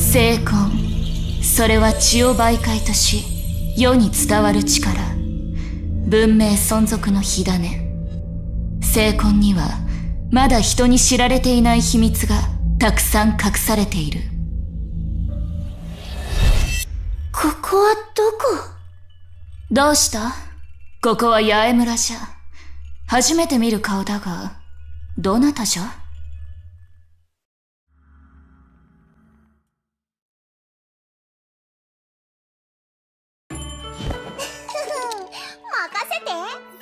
精魂、それは血を媒介とし世に伝わる力、文明存続の火種。精魂にはまだ人に知られていない秘密がたくさん隠されている。 ここはどこ？ どうした？ここは八重村じゃ。初めて見る顔だが、どなたじゃ？ 任せて。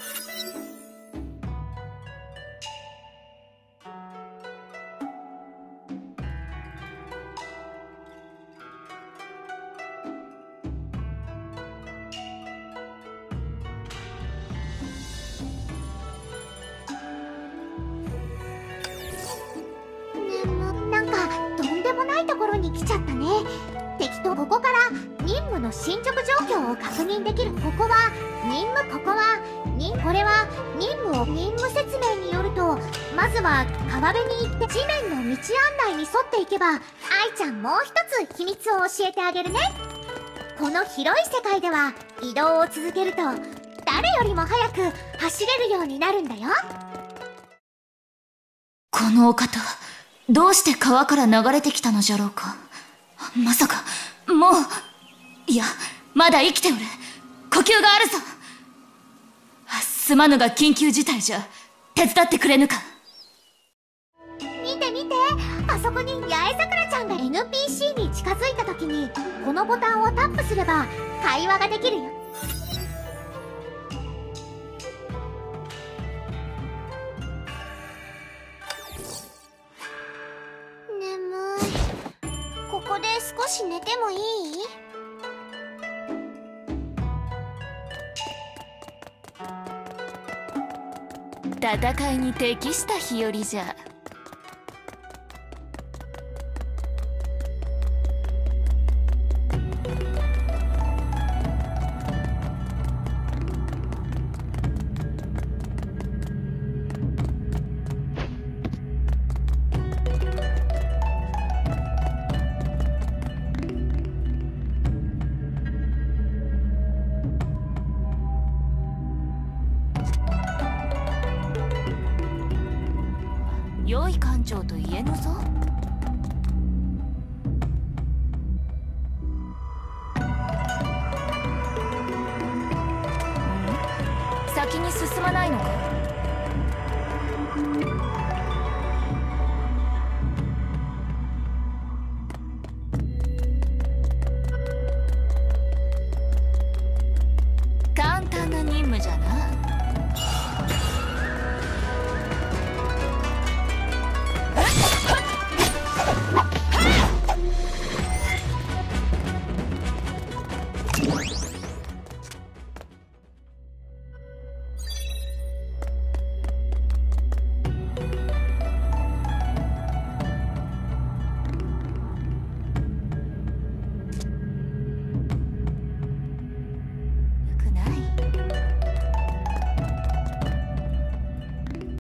なんかとんでもないところに来ちゃったね。敵とここから任務の進捗状況を確認できる。ここは任務、ここはこれは任務説明によると、まずは川辺に行って地面の道案内に沿っていけば、愛ちゃんもう一つ秘密を教えてあげるね。この広い世界では移動を続けると誰よりも早く走れるようになるんだよ。 このお方、どうして川から流れてきたのじゃろうか。まさかもう、いやまだ生きておる。呼吸があるぞ。すまぬが緊急事態じゃ。手伝ってくれぬか。 見て見て、あそこに八重桜ちゃんが NPC に近づいた時にこのボタンをタップすれば会話ができるよ。眠い。ここで少し寝てもいい？ 戦いに適した日和じゃ。良い艦長と言えぬぞ。先に進まないのか。簡単な任務じゃな。